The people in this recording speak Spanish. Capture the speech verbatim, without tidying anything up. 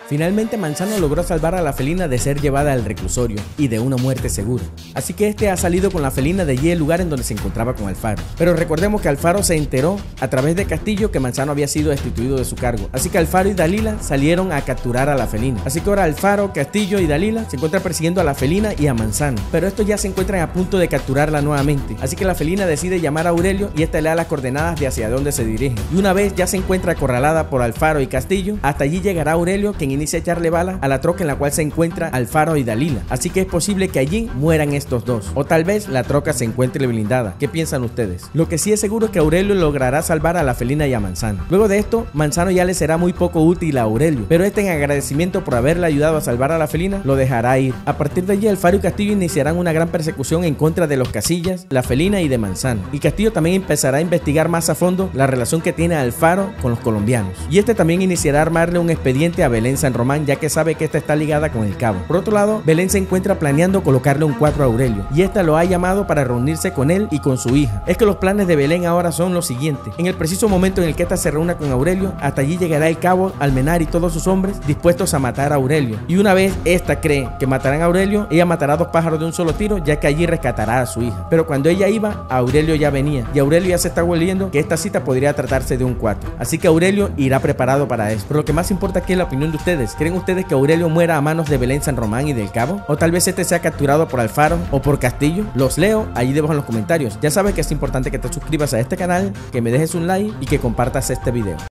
Finalmente Manzano logró salvar a la felina de ser llevada al reclusorio y de una muerte segura, así que este ha salido con la felina de allí el lugar en donde se encontraba con Alfaro. Pero recordemos que Alfaro se enteró a través de Castillo que Manzano había sido destituido de su cargo, así que Alfaro y Dalila salieron a capturar a la felina. Así que ahora Alfaro, Castillo y Dalila se encuentran persiguiendo a la felina y a Manzano, pero estos ya se encuentran a punto de capturarla nuevamente, así que la felina decide llamar a Aurelio y esta le da las coordenadas de hacia dónde se dirige. Y una vez ya se encuentra acorralada por Alfaro y Castillo, hasta allí llegará Aurelio, quien inicia a echarle bala a la troca en la cual se encuentra Alfaro y Dalila, así que es posible que allí mueran estos dos, o tal vez la troca se encuentre blindada. ¿Qué piensan ustedes? Lo que sí es seguro es que Aurelio logrará salvar a la felina y a Manzano. Luego de esto, Manzano ya le será muy poco útil a Aurelio, pero este, en agradecimiento por haberle ayudado a salvar a la felina, lo dejará ir. A partir de allí, Alfaro y Castillo iniciarán una gran persecución en contra de los Casillas, la felina y de Manzano, y Castillo también empezará a investigar más a fondo la relación que tiene Alfaro con los colombianos, y este también iniciará a armarle un expediente a Belén San Román, ya que sabe que esta está ligada con el cabo. Por otro lado, Belén se encuentra planeando colocarle un cuatro a Aurelio, y esta lo ha llamado para reunirse con él y con su hija. Es que los planes de Belén ahora son los siguientes: en el preciso momento en el que esta se reúna con Aurelio, hasta allí llegará el cabo Almenar y todos sus hombres dispuestos a matar a Aurelio, y una vez esta cree que matarán a Aurelio, ella matará a dos pájaros de un solo tiro, ya que allí rescatará a su hija. Pero cuando ella iba, Aurelio ya venía, y Aurelio ya se está volviendo que esta cita podría tratarse de un cuatro, así que Aurelio irá preparado para eso. Pero lo que más importa aquí es la opinión de ustedes. ¿Creen ustedes que Aurelio muera a manos de Belén San Román y del cabo? ¿O tal vez este sea capturado por Alfaro o por Castillo? Los leo ahí debajo en los comentarios. Ya sabes que es importante que te suscribas a este canal, que me dejes un like y que compartas este video.